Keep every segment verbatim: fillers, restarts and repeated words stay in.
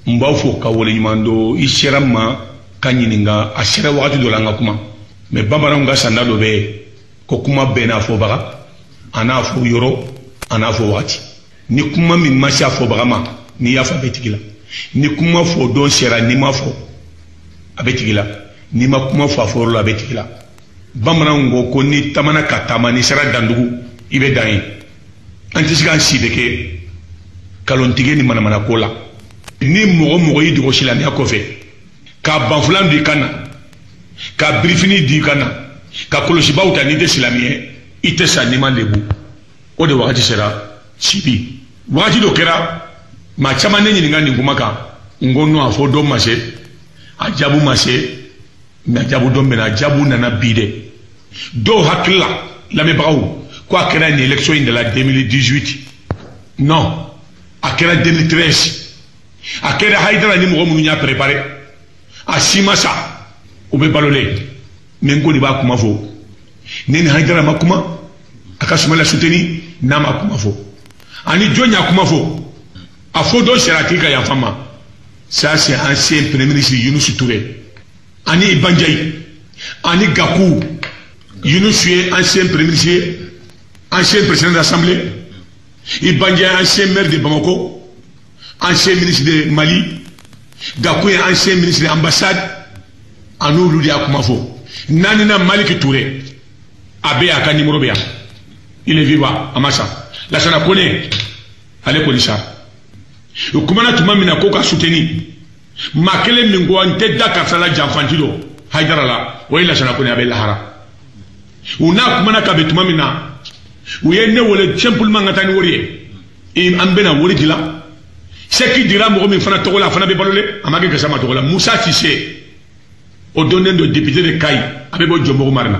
mbafo ka wole nyimando isherama kanyininga ashira wakati dolanga kuma me bambara nga sanda do be ko kuma be na fo baga ana fo yoro ana fo wakati ni kuma mi masha fo baga ma ni yafa betigila ni kuma fo don shera ni ma fo abetigila ni ma kuma fo fo ro abetigila bambara ngo ko ni tamana katama ni sera dandugu ibe dai antisigan sibeke kalontige ni mana mana kola ni mogo mogo yi digo silami akofe ka banfulan di kana ka brifini di kana ka kolosi bauta ni de silami ite sa ni man lebu o de wakati sera sibi wakati do kera ma chama ne nyinga ni ngumaka ngono afo do mase ajabu mase na jabu do mena jabu nana bide do hakla la me baou quoi kera ni élection de la deux mille dix-huit non a kera deux mille treize a kera haidara ni mogo munya préparé a simasa o be balolé men ko ni ba kuma fo nen haidara makuma akasuma la souteni na makuma fo ani jonya kuma fo a fo do serati ka ya fama ça c'est ancien premier ministre Younous Touré ani Banjai ani Gakou Younous est ancien premier ministre ancien président de l'Assemblée Banjai ancien maire de Bamako ancien ministre de Mali, Gakou est ancien ministre de l'ambassade, en nous lui a kumafo. Nanina Malik Touré, Abe Aka numéro B. Il est vivant, Amasa. La sana connaît, allez pour ça. Le commandant Touma Minakoka soutenu, Makele Mingo en tête d'Akasala Janfantilo, Haidarala, oui, la sana connaît Abe Lahara. Una Kumana Kabetuma Mina, oui, elle n'est pas simplement Nathan Worier, et Ambena Woridila. Ce qui dira Mohamed Fana Togola, Fana Bebalole, Amagi Kasama Togola, Moussa Tissé, au donné de député de Kaï, Abebo Djombo Marna.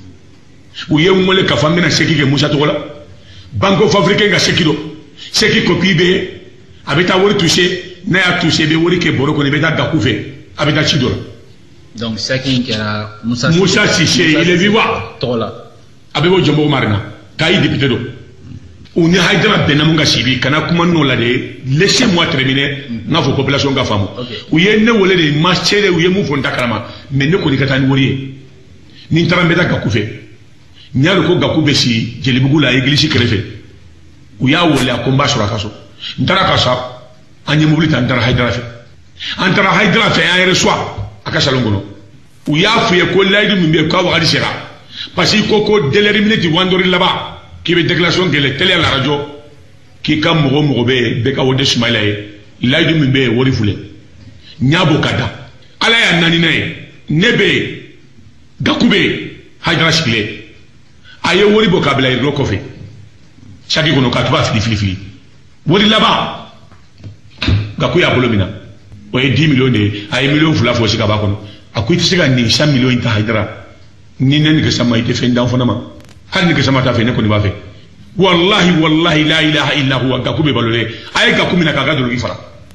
Où y'a un mole Kafamina Seki que Moussa Togola, Banco Fabrique Gasekiro, Seki Kopi B, Abeta Wori touché, Naya touché, Bewori ke Boroko, Nebeta Dakoufe, Abeta Chidora. Donc, Seki qui a Moussa Moussa Tissé, il est vivant. Togola. Abebo Djombo Marna, Kaï député d'eau. On y a un benamunga sibi, kana kumano la de, laissez-moi terminer, n'a vos populations gafamo. Où y a ne wolé de marcher, où y a mou fonda kalama, mais ne connaît qu'à n'oublier. N'interambeda Gakoufe. N'y a le co Gakoube si, j'ai les bougoula église créfé. Où y a wolé à combat sur la casso. N'tarakasa, an yamoulit an tara haidrafe. An tara haidrafe, un reçoit, à Kassalongono. Où y a fouillé collègue de Mimbe Kawaradisera. Parce que Koko délérimine du Wandori là-bas. Qui veut déclaration que les télé à la radio qui comme Mogo Mogobe Beka Wode Smaïlae Laïdu Mbe Wori Foulé Nyabo Kada Alaya Nanine Nebe Gakoube Haïdra Sikile Aye Wori Bokabla Hydro Kofi Chaki Kono Katuba Fili Fili Fili Wori là-bas Gakou ya Bolomina Oye dix millions de Aye millions Fula Fosi Kabakono Akou Tisega ni cent millions Inta Haïdra Ninen que ça m'a été fait d'enfant hali ke sama ta fe ne ko ni ba fe wallahi wallahi la ilaha illa huwa Gakoube balole ay Gakou mina ka gadolo ifara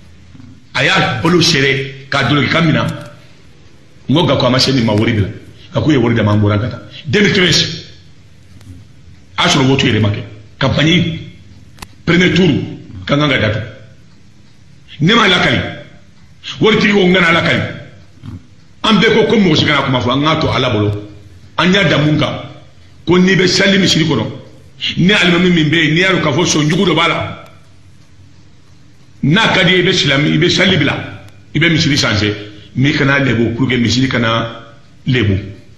aya bolo sere ka dolo kamina ngo Gakou amasheni mawori bila Gakou ye wori da mambora kata deux mille treize asoro wotu yele make campagne premier tour kanganga datu nema lakali wori tigi wo ngana lakali ambe ko ko mo sigana kuma fo ngato ala bolo anya damunga ko ni be sali misiri kono ni alimami min be ni yaro ka fo so njugu do bala na kadi be silami be sali bila ibe misiri sanse mi kana lebo pour que misiri kana lebu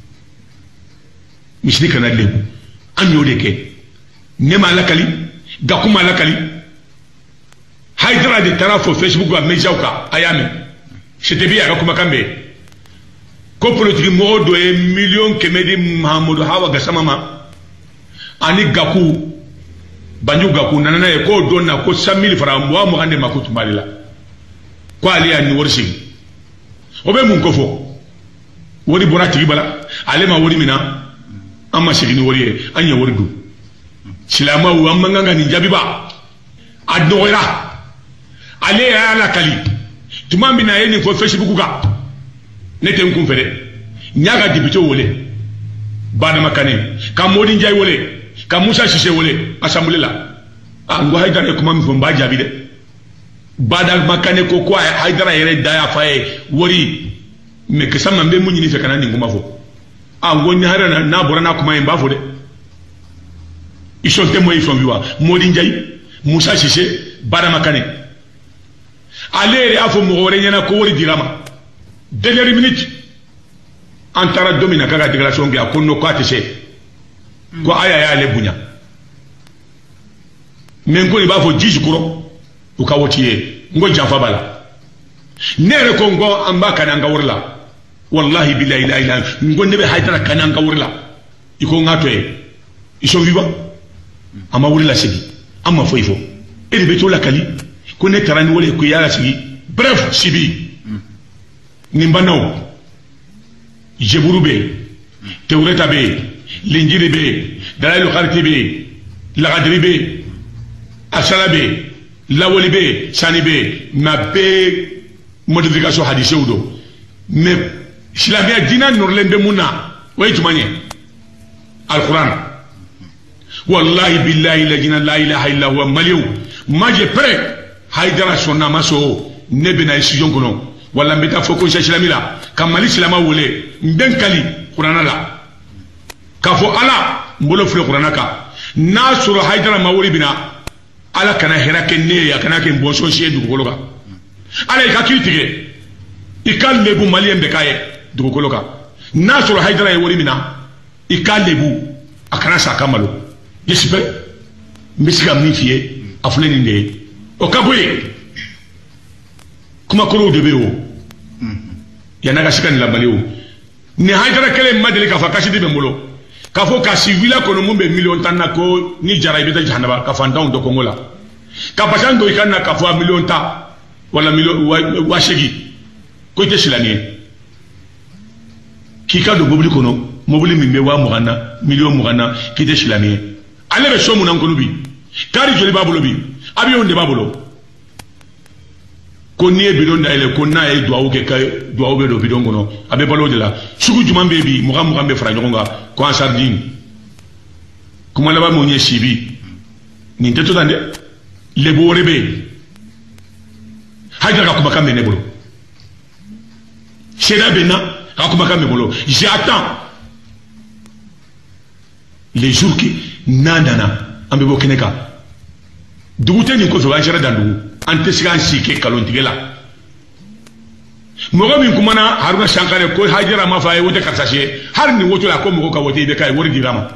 misiri kana lebu anyo de ke ne malakali Gakou malakali Haïdra de tarafo Facebook wa mejauka ayame c'était bien Gakou makambe ko politique mo do e million kemedi Mahamadou Hawa Gassamama ani Gakou banyu Gakou nanana e ko donna ko cent mille francs mo mo ande makutu malila ko ali ani worsi obe mun ko fo wori bonati bala ale ma wori mina amma sigini wori anya wori du silama wa manganga ni jabiba adoira ale ala kali tumambi na yeni fo Facebook ka nete nkum fere nyaga dibito wole bana makane ka modi njay wole ka Moussa Cissé wole assemblée la ah ngo Haïdara ko mam fo mba jabi de bada makane ko ko haidara yere daya faye wori me ke sama mbe munyi ni fe kana ningu mafo a ngoni hara na borana kuma en bafo de ils sont témoins ils sont vivants modi njay Moussa Cissé bada makane ale afo mo wore nyana ko wori dirama dernière minute antara domina kaga déclaration bi akonno ko atese ko aya ya le bunya men ko ba fo dix kuro u ka wotiye ngo janfa bala nere ko ngo amba kana nga worla wallahi billahi la ilaha ngo nebe haydara kana nga worla iko ngato e iso viva ama worla sigi ama fo ifo ede beto la kali ko ne tarani wole ko yala sigi bref sibi nimbanaw jeburu be tewreta be linjiri be dalailu kharti be lagadri be asala be lawoli be sani be ma be modification hadise udo mais islamia dina norlembe muna way tumanye alquran wallahi billahi la jina la ilaha illa huwa maliu maje pre haidara sonna maso nebena isijon kono wala mbeta foko islamila kamali islama wole mbenkali qur'ana la kafo ala mbolo fure qur'ana ka nasuru haidara mawoli bina ala kana hera kenne ya kana ke mbonso sie dugukoloka ala ka kritique ikal lebu malien be kaye dugukoloka nasuru haidara e wori bina ikal lebu akana sakamalo yesipe misika mifie afuleni nde o kaboye kuma kolo debe o yanaga sikani la baleo ni haidara kele madeli ka fakasi de mbolo ka fo ka sivila kono mumbe million tanna ko ni jara ibeta jahanaba ka fandaw do kongola ka pasando ikana ka fo million ta wala million wa shegi ko ite silani ki ka do bobli kono mobli mimbe wa mugana million mugana ki ite silani ale be somu nan kono bi kari joli babulo bi abiyo nde babulo ko niye bidon da ele ko na e duawu ke kay duawu be do bidon gono abe balo de la sugu juman be bi mugam mugam be fra ngonga ko en sardine kuma la ba mo nye sibi ni teto dande le bo rebe haja ka kuma kambe ne bolo seda bena ka kuma kambe bolo j'attends les jours qui nanana ambe bo keneka dugute ni ko so ajara dandu ante sigan sike kalontigela mogo min kumana haruna shankare ko hajira ma faye wote karsashe har ni woto la ko mogo ka wote be kay wori dirama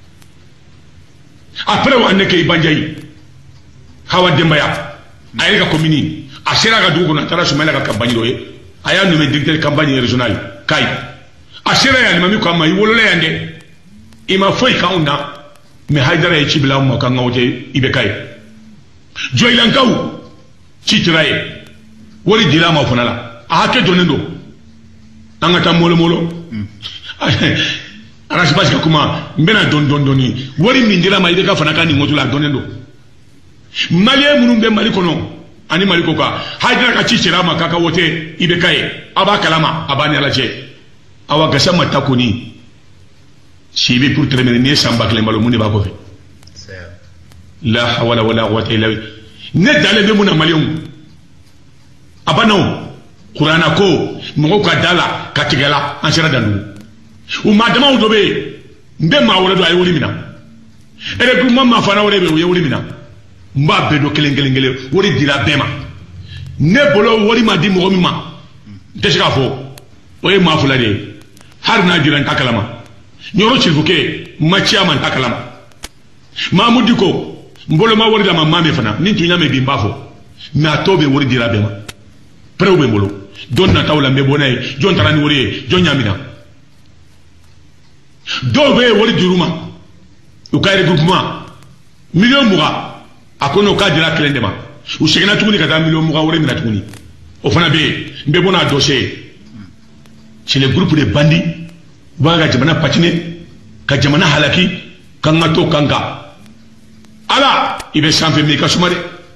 après wa anneke banjay hawa dembaya ayega komini asira ga dugo na tara sumela ka campagne doye aya no me directeur campagne régionale kay asira ya ni mami ko mai wolole yande ima foi kauna me hajira e chibla mo ka ngawote ibe kay joylankaw chitiraye wori dirama funala ahake donendo angata molo molo arashi basi kuma mbena don don doni wori mindira ma ideka fana kani ngotula donendo malie munumbe malikono ani maliko ka hajira ka chichira ma kaka wote ibekaye aba kalama abani alaje awa gasama takoni sibi pour terminer ni samba kle malo muni ba ko fe la hawla wala quwwata illa billah ne dale be muna malion abano qur'ana ko mo ka dala ka tigala an sera dandu o madama o dobe mbe ma wala do ay wori mina ere ko mamma fana wori be wori mina mba be do kelengele wori dira bema ne bolo wori ma di mo mi ma desika fo o e ma fula de har na diran takalama nyoro chilfuke ma chiama takalama mamudi ko mbolo ma wori da mamma me fana nintu nyame bi mbafo na tobe wori dira bema pre ube mbolo don na tawla mbe bonay jon tarani wori jon nyamina dobe wori diruma u kayre groupement million muga akono ka dira klendema u shegna tuguni kata million muga wori mina tuguni o fana be mbe bona dossier chez les groupes de bandits baga jamana patine ka jamana halaki kanga to kanga ala ibe sanfe mi kasuma de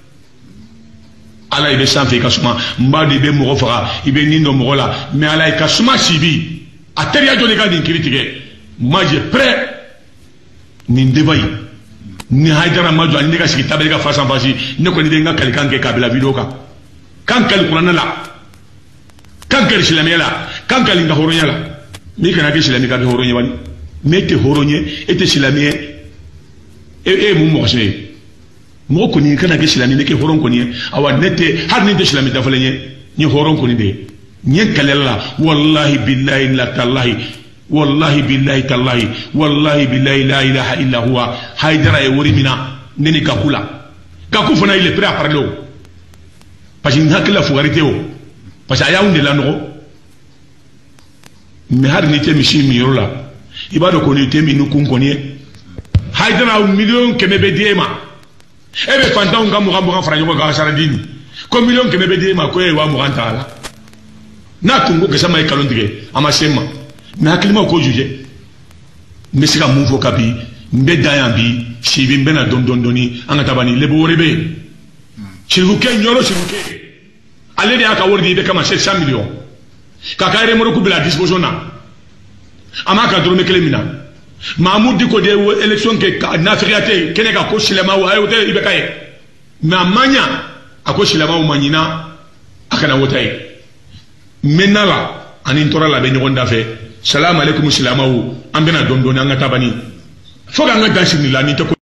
ala ibe sanfe kasuma mbadi be mo fara ibe nindo mo la mais ala kasuma sibi ateria joni ka din critique moi je prêt ni ndevay ni haidara majo ani ka siki tabelika face en face ne ko ni nga kalikan ke kabila video ka kan kali qur'ana la kan kali islamiyya la kan kali nga horonya la mi kana ke islamiyya ka horonya wani mete horonye ete islamiyya e e mu mo se mo ko ni kana ke islamiyya ke horon ko ni awa nete har ni de islamiyya da falenye ni horon ko ni de ni kalella wallahi billahi la tallahi wallahi billahi tallahi wallahi billahi la ilaha illa huwa haydara e wori mina neni kakula kaku fana il est prêt à parler parce qu'il n'a que la fougarité parce qu'il y a un de la no mais har ni te mishi mirola ibado ko ni te mi nu kun koni haydara un million que me bedema e be fanta un gamu gamu franyo ko ga saradini ko million que me bedema ko e wa mu rantala na tungo ke sama e kalondige amasema mais hakilima ko juge mais c'est comme mouvo kapi mbe dayambi sibi mbe na don don doni anga tabani lebo worebe chiruke nyoro chiruke ale de aka wordi be kama sept cents millions kaka ere moro ku bila disposition na amaka drome kelemina mahmoud diko de election ke na feriate kene ka ko silema wa ayote ibe kaye na manya ako silema o manyina akana wotai menala ani ntora la be nyogonda fe salam alaikum silamawu ambena dondoni anga tabani foga nga dansi ni la ni te